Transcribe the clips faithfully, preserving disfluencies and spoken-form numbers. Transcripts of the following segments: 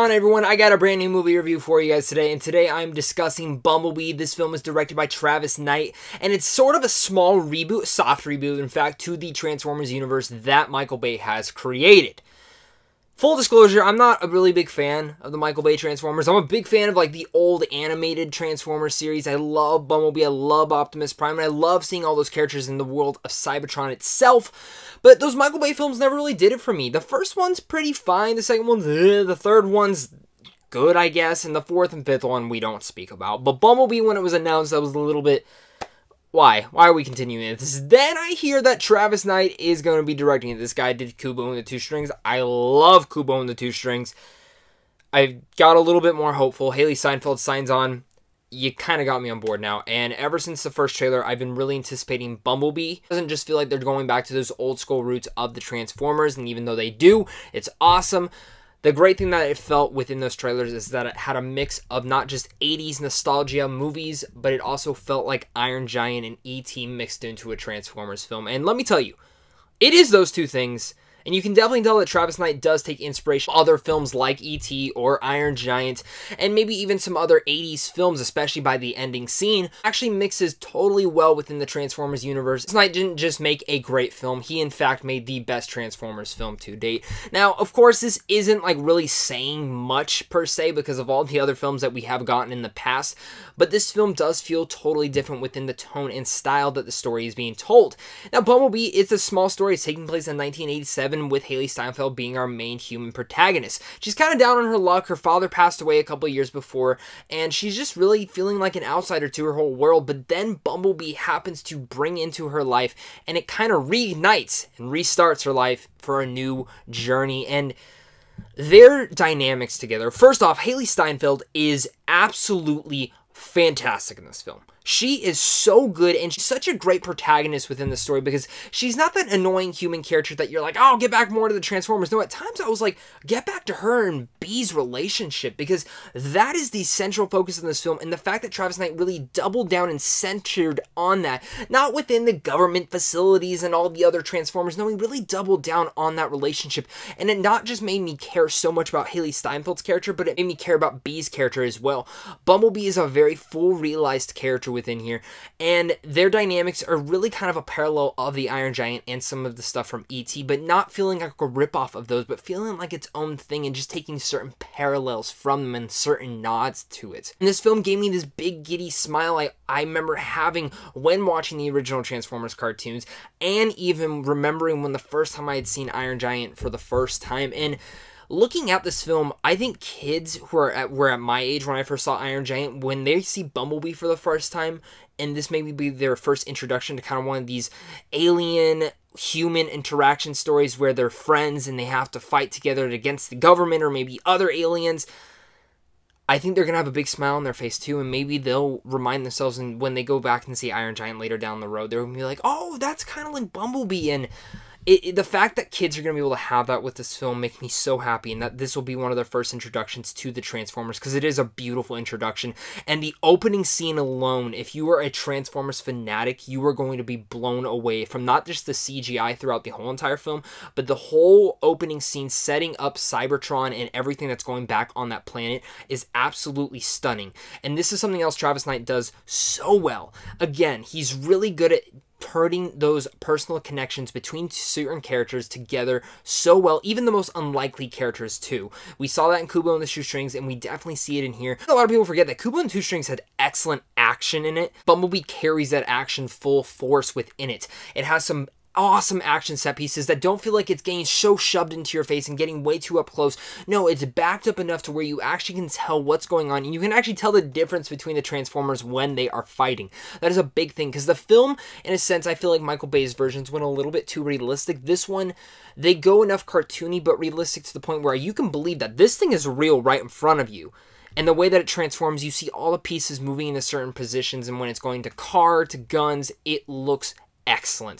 on, everyone? I got a brand new movie review for you guys today, and today I'm discussing Bumblebee. This film is directed by Travis Knight, and it's sort of a small reboot, soft reboot, in fact, to the Transformers universe that Michael Bay has created. Full disclosure, I'm not a really big fan of the Michael Bay Transformers. I'm a big fan of like the old animated Transformers series. I love Bumblebee, I love Optimus Prime, and I love seeing all those characters in the world of Cybertron itself. But those Michael Bay films never really did it for me. The first one's pretty fine, the second one's eh, the third one's good, I guess, and the fourth and fifth one we don't speak about. But Bumblebee, when it was announced, I was a little bit... Why? Why are we continuing this? Then I hear that Travis Knight is going to be directing it. This guy did Kubo and the Two Strings. I love Kubo and the Two Strings. I got a little bit more hopeful. Haley Steinfeld signs on. You kind of got me on board now. And ever since the first trailer, I've been really anticipating Bumblebee. It doesn't just feel like they're going back to those old school roots of the Transformers. And even though they do, it's awesome. The great thing that it felt within those trailers is that it had a mix of not just eighties nostalgia movies, but it also felt like Iron Giant and E T mixed into a Transformers film. And let me tell you, it is those two things. And you can definitely tell that Travis Knight does take inspiration from other films like E T or Iron Giant, and maybe even some other eighties films, especially by the ending scene. Actually mixes totally well within the Transformers universe. Travis Knight didn't just make a great film, he in fact made the best Transformers film to date. Now, of course, this isn't like really saying much per se because of all the other films that we have gotten in the past, but this film does feel totally different within the tone and style that the story is being told. Now, Bumblebee is a small story. It's taking place in nineteen eighty-seven, with Haley Steinfeld being our main human protagonist. She's kind of down on her luck. Her father passed away a couple years before, and she's just really feeling like an outsider to her whole world, but then Bumblebee happens to bring into her life, and it kind of reignites and restarts her life for a new journey, and their dynamics together. First off, Haley Steinfeld is absolutely fantastic in this film. She is so good, and she's such a great protagonist within the story because she's not that annoying human character that you're like, oh, get back more to the Transformers. No, at times I was like, get back to her and Bee's relationship, because that is the central focus in this film, and the fact that Travis Knight really doubled down and centered on that, not within the government facilities and all the other Transformers. No, he really doubled down on that relationship, and it not just made me care so much about Haley Steinfeld's character, but it made me care about Bee's character as well. Bumblebee is a very full, realized character within here, and their dynamics are really kind of a parallel of the Iron Giant and some of the stuff from E T, but not feeling like a ripoff of those, but feeling like its own thing and just taking certain parallels from them and certain nods to it. And this film gave me this big giddy smile I, I remember having when watching the original Transformers cartoons, and even remembering when the first time I had seen Iron Giant for the first time. And looking at this film, I think kids who are at, were at my age when I first saw Iron Giant, when they see Bumblebee for the first time, and this maybe be their first introduction to kind of one of these alien human interaction stories where they're friends and they have to fight together against the government or maybe other aliens, I think they're going to have a big smile on their face too, and maybe they'll remind themselves, and when they go back and see Iron Giant later down the road, they're going to be like, oh, that's kind of like Bumblebee. And It, it, the fact that kids are going to be able to have that with this film makes me so happy, and that this will be one of their first introductions to the Transformers, because it is a beautiful introduction. And the opening scene alone, if you are a Transformers fanatic, you are going to be blown away from not just the C G I throughout the whole entire film, but the whole opening scene setting up Cybertron and everything that's going back on that planet is absolutely stunning. And this is something else Travis Knight does so well. Again, he's really good at turning those personal connections between certain characters together so well, even the most unlikely characters too. We saw that in Kubo and the Shoestrings, and we definitely see it in here. A lot of people forget that Kubo and the Shoestrings had excellent action in it. Bumblebee carries that action full force within it. It has some awesome action set pieces that don't feel like it's getting so shoved into your face and getting way too up close. No, it's backed up enough to where you actually can tell what's going on, and you can actually tell the difference between the Transformers when they are fighting. That is a big thing, because the film, in a sense, I feel like Michael Bay's versions went a little bit too realistic. This one, they go enough cartoony but realistic to the point where you can believe that this thing is real right in front of you. And the way that it transforms, you see all the pieces moving into certain positions, and when it's going to car, to guns, it looks excellent.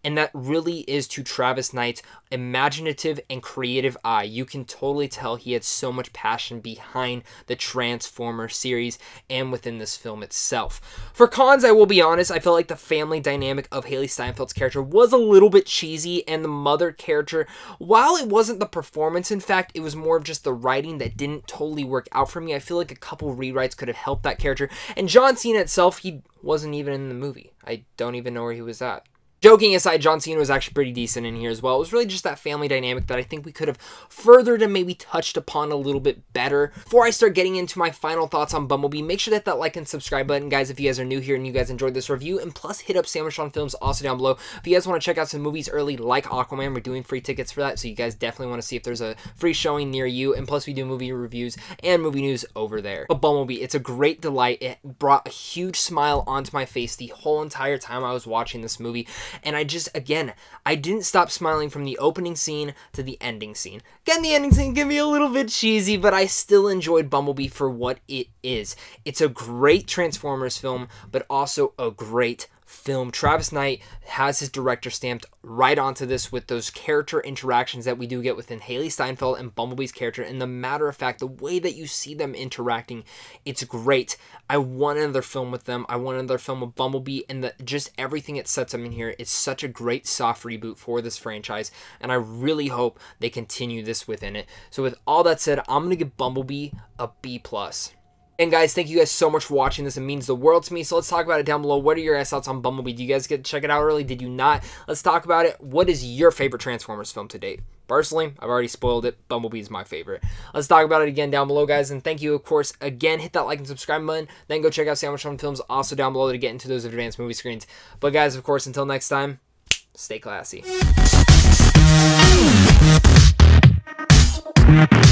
and that really is to Travis Knight's imaginative and creative eye. You can totally tell he had so much passion behind the Transformers series and within this film itself. For cons, I will be honest, I felt like the family dynamic of Haley Steinfeld's character was a little bit cheesy, and the mother character, while it wasn't the performance, in fact, it was more of just the writing that didn't totally work out for me. I feel like a couple rewrites could have helped that character. And John Cena itself, he wasn't even in the movie. I don't even know where he was at. Joking aside, John Cena was actually pretty decent in here as well. It was really just that family dynamic that I think we could have furthered and maybe touched upon a little bit better. Before I start getting into my final thoughts on Bumblebee, make sure to hit that like and subscribe button, guys, if you guys are new here and you guys enjoyed this review. And plus, hit up Sandwich on Films also down below. If you guys want to check out some movies early like Aquaman, we're doing free tickets for that, so you guys definitely want to see if there's a free showing near you. And plus, we do movie reviews and movie news over there. But Bumblebee, it's a great delight. It brought a huge smile onto my face the whole entire time I was watching this movie. And I just, again, Again, I didn't stop smiling from the opening scene to the ending scene. Again, the ending scene can be a little bit cheesy, but I still enjoyed Bumblebee for what it is. It's a great Transformers film, but also a great film. Travis Knight has his director stamped right onto this with those character interactions that we do get within Haley Steinfeld and Bumblebee's character. And the matter of fact, the way that you see them interacting, it's great. I want another film with them. I want another film with Bumblebee, and the, just everything it sets them in here. It's such a great soft reboot for this franchise, and I really hope they continue this within it. So with all that said, I'm gonna give Bumblebee a B plus. And guys, thank you guys so much for watching this. It means the world to me. So let's talk about it down below. What are your guys' thoughts on Bumblebee? Do you guys get to check it out early? Did you not? Let's talk about it. What is your favorite Transformers film to date? Personally, I've already spoiled it. Bumblebee is my favorite. Let's talk about it again down below, guys. And thank you, of course, again. Hit that like and subscribe button. Then go check out Sandwich on Films also down below to get into those advanced movie screens. But guys, of course, until next time, stay classy.